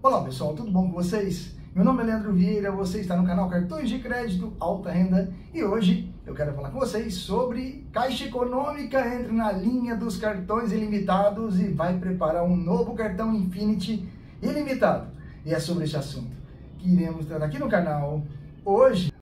Olá pessoal, tudo bom com vocês? Meu nome é Leandro Vieira, você está no canal Cartões de Crédito Alta Renda e hoje eu quero falar com vocês sobre Caixa Econômica entra na linha dos cartões ilimitados e vai preparar um novo cartão Infinity ilimitado. E é sobre esse assunto que iremos tratar aqui no canal hoje.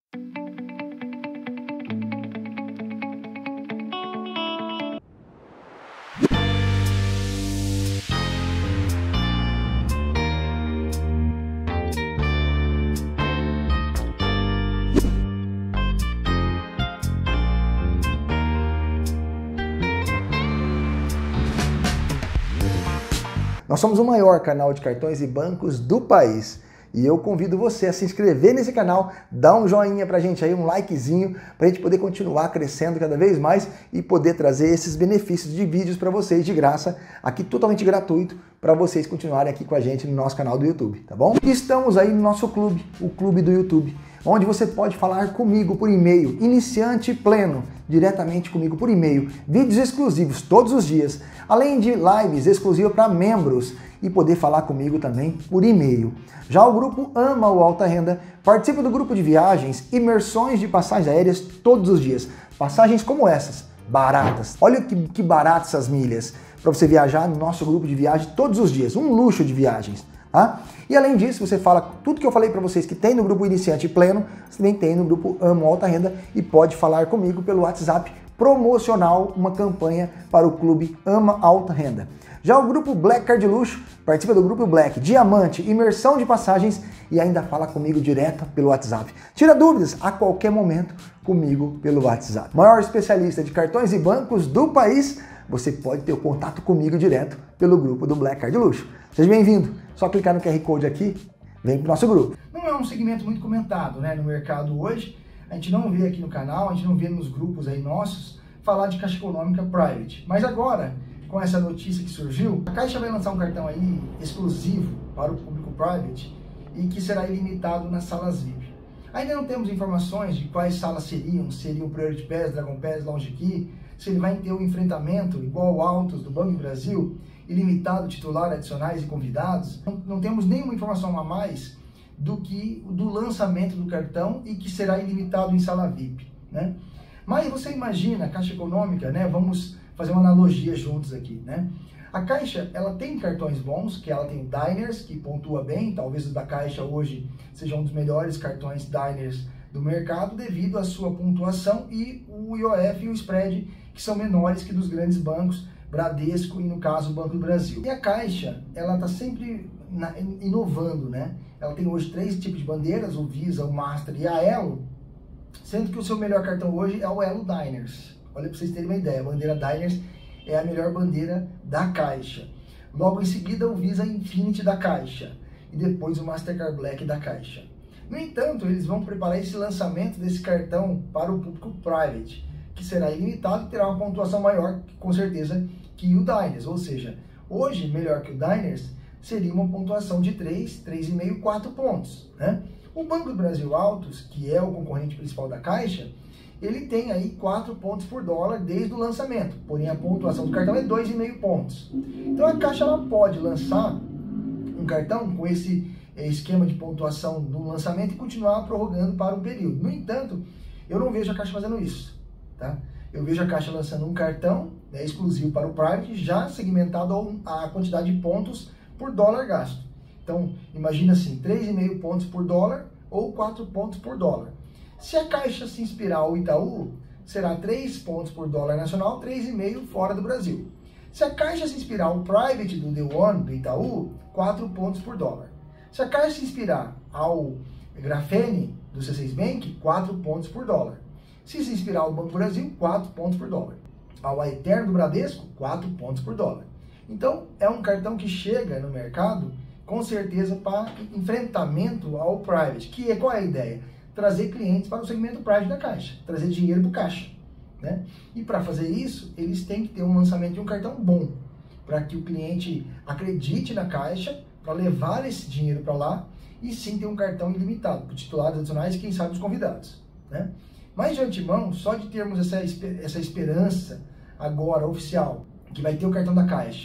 Nós somos o maior canal de cartões e bancos do país e eu convido você a se inscrever nesse canal, dar um joinha pra gente aí, um likezinho, pra gente poder continuar crescendo cada vez mais e poder trazer esses benefícios de vídeos para vocês de graça, aqui totalmente gratuito, para vocês continuarem aqui com a gente no nosso canal do YouTube, tá bom? E estamos aí no nosso clube, o Clube do YouTube, onde você pode falar comigo por e-mail, iniciante pleno, diretamente comigo por e-mail, vídeos exclusivos todos os dias, além de lives exclusivas para membros e poder falar comigo também por e-mail. Já o grupo Ama o Alta Renda participa do grupo de viagens, imersões de passagens aéreas todos os dias. Passagens como essas, baratas. Olha que baratas essas milhas para você viajar no nosso grupo de viagem todos os dias. Um luxo de viagens. Tá? E além disso, você fala tudo que eu falei para vocês que tem no grupo Iniciante Pleno, você também tem no grupo Amo Alta Renda e pode falar comigo pelo WhatsApp promocional, uma campanha para o Clube Ama Alta Renda. Já o grupo Black Card Luxo participa do grupo Black, Diamante, imersão de passagens e ainda fala comigo direto pelo WhatsApp. Tira dúvidas a qualquer momento comigo pelo WhatsApp. Maior especialista de cartões e bancos do país, você pode ter o contato comigo direto pelo grupo do Black Card Luxo. Seja bem-vindo. Só clicar no QR Code aqui, vem pro nosso grupo. Não é um segmento muito comentado, né, no mercado hoje. A gente não vê aqui no canal, a gente não vê nos grupos aí nossos falar de Caixa Econômica Private. Mas agora, com essa notícia que surgiu, a Caixa vai lançar um cartão aí exclusivo para o público private e que será ilimitado nas salas VIP. Ainda não temos informações de quais salas seriam o Priority Pass, Dragon Pass, Lounge Key, se ele vai ter um enfrentamento igual ao Autos do Banco do Brasil, ilimitado, titular, adicionais e convidados. Não temos nenhuma informação a mais do que do lançamento do cartão e que será ilimitado em sala VIP, né? Mas você imagina a Caixa Econômica, né? Vamos fazer uma analogia juntos aqui, né? A Caixa, ela tem cartões bons, que ela tem o Diners, que pontua bem, talvez o da Caixa hoje seja um dos melhores cartões Diners do mercado, devido à sua pontuação e o IOF e o spread, que são menores que dos grandes bancos, Bradesco e, no caso, o Banco do Brasil. E a Caixa, ela está sempre inovando, né? Ela tem hoje 3 tipos de bandeiras, o Visa, o Master e a Elo, sendo que o seu melhor cartão hoje é o Elo Diners. Olha para vocês terem uma ideia, a bandeira Diners é a melhor bandeira da Caixa. Logo em seguida, o Visa Infinity da Caixa e depois o Mastercard Black da Caixa. No entanto, eles vão preparar esse lançamento desse cartão para o público private, que será ilimitado e terá uma pontuação maior, com certeza, que o Diners. Ou seja, hoje, melhor que o Diners, seria uma pontuação de 3, 3,5, 4 pontos, né? O Banco do Brasil Autos, que é o concorrente principal da Caixa, ele tem aí 4 pontos por dólar desde o lançamento, porém a pontuação do cartão é 2,5 pontos. Então a Caixa ela pode lançar um cartão com esse esquema de pontuação do lançamento e continuar prorrogando para um período. No entanto, eu não vejo a Caixa fazendo isso. Tá? Eu vejo a Caixa lançando um cartão exclusivo para o Private, já segmentado a quantidade de pontos por dólar gasto. Então, imagina assim, 3,5 pontos por dólar ou 4 pontos por dólar. Se a Caixa se inspirar ao Itaú, será 3 pontos por dólar nacional, 3,5 fora do Brasil. Se a Caixa se inspirar ao Private do The One, do Itaú, 4 pontos por dólar. Se a Caixa se inspirar ao Grafene, do C6 Bank, 4 pontos por dólar. Se inspirar ao Banco do Brasil, 4 pontos por dólar. Ao Eterno do Bradesco, 4 pontos por dólar. Então, é um cartão que chega no mercado, com certeza, para enfrentamento ao private. Qual é a ideia? Trazer clientes para o segmento private da Caixa. Trazer dinheiro para o caixa, né? E para fazer isso, eles têm que ter um lançamento de um cartão bom, para que o cliente acredite na Caixa, para levar esse dinheiro para lá, e sim ter um cartão ilimitado, para titulares adicionais e quem sabe os convidados, né? Mas de antemão, só de termos essa esperança agora oficial, que vai ter o cartão da Caixa,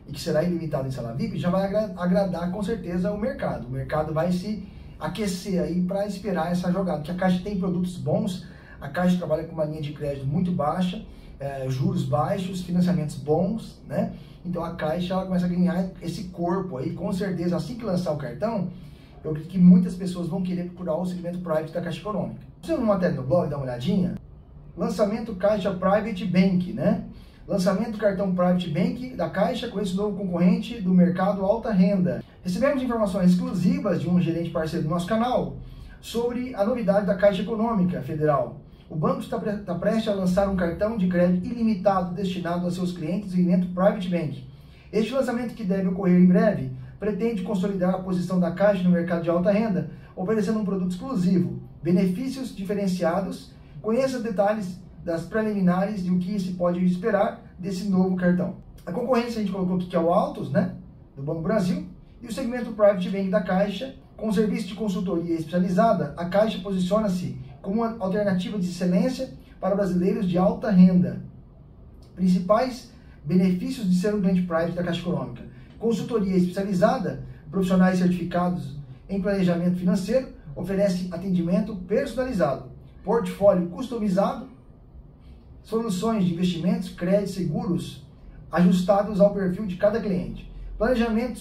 e que será ilimitado em sala VIP, já vai agradar com certeza o mercado. O mercado vai se aquecer aí para esperar essa jogada, porque a Caixa tem produtos bons, a Caixa trabalha com uma linha de crédito muito baixa, juros baixos, financiamentos bons, né? Então a Caixa ela começa a ganhar esse corpo aí, com certeza, assim que lançar o cartão, eu acredito que muitas pessoas vão querer procurar o segmento private da Caixa Econômica. Você não matéria no blog, dá uma olhadinha? Lançamento Caixa Private Bank, né? Lançamento do cartão Private Bank da Caixa com esse novo concorrente do mercado alta renda. Recebemos informações exclusivas de um gerente parceiro do nosso canal sobre a novidade da Caixa Econômica Federal. O banco está prestes a lançar um cartão de crédito ilimitado destinado a seus clientes do segmento Private Bank. Este lançamento, que deve ocorrer em breve, pretende consolidar a posição da Caixa no mercado de alta renda, oferecendo um produto exclusivo, benefícios diferenciados. Conheça detalhes das preliminares e o que se pode esperar desse novo cartão. A concorrência a gente colocou aqui que é o Altos, né, do Banco Brasil, e o segmento Private Bank da Caixa. Com serviço de consultoria especializada, a Caixa posiciona-se como uma alternativa de excelência para brasileiros de alta renda. Principais benefícios de ser um cliente private da Caixa Econômica: consultoria especializada, profissionais certificados em planejamento financeiro, oferece atendimento personalizado, portfólio customizado, soluções de investimentos, créditos, seguros, ajustados ao perfil de cada cliente, planejamento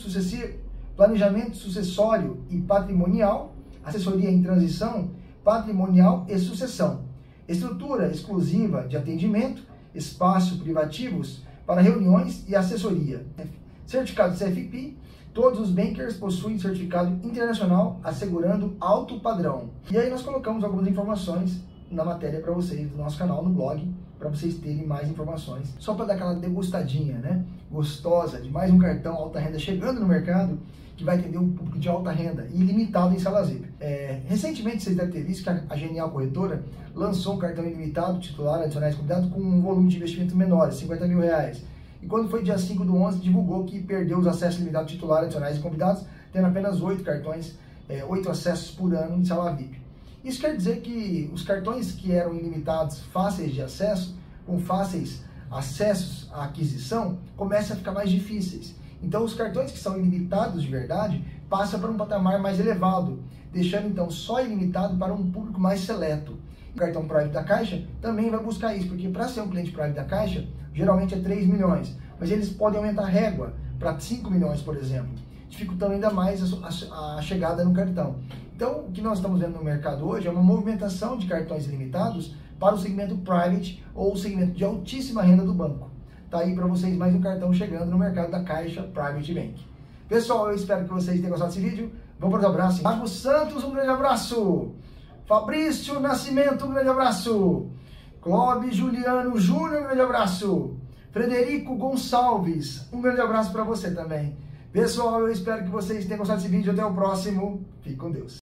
sucessório e patrimonial, assessoria em transição patrimonial e sucessão, estrutura exclusiva de atendimento, espaços privativos para reuniões e assessoria, certificado CFP. Todos os bankers possuem certificado internacional assegurando alto padrão. E aí nós colocamos algumas informações na matéria para vocês do nosso canal no blog, para vocês terem mais informações, só para dar aquela degustadinha, né, gostosa de mais um cartão alta renda chegando no mercado, que vai atender um público de alta renda e ilimitado em salas VIP. Recentemente vocês devem ter visto que a Genial Corretora lançou um cartão ilimitado titular adicionais convidados com um volume de investimento menor, R$50 mil. E quando foi dia 5/11, divulgou que perdeu os acessos limitados titular adicionais e convidados, tendo apenas 8 cartões, 8 acessos por ano em sala VIP. Isso quer dizer que os cartões que eram ilimitados, fáceis de acesso, com fáceis acessos à aquisição, começam a ficar mais difíceis. Então os cartões que são ilimitados de verdade passam para um patamar mais elevado, deixando então só ilimitado para um público mais seleto. O cartão Private da Caixa também vai buscar isso, porque para ser um cliente Private da Caixa, geralmente é 3 milhões, mas eles podem aumentar a régua para 5 milhões, por exemplo, dificultando ainda mais a chegada no cartão. Então, o que nós estamos vendo no mercado hoje é uma movimentação de cartões ilimitados para o segmento Private ou o segmento de altíssima renda do banco. Tá aí para vocês mais um cartão chegando no mercado da Caixa Private Bank. Pessoal, eu espero que vocês tenham gostado desse vídeo. Vamos para o abraço. Marcos Santos, um grande abraço. Fabrício Nascimento, um grande abraço. Clóvis Juliano Júnior, um grande abraço. Frederico Gonçalves, um grande abraço para você também. Pessoal, eu espero que vocês tenham gostado desse vídeo. Até o próximo. Fique com Deus.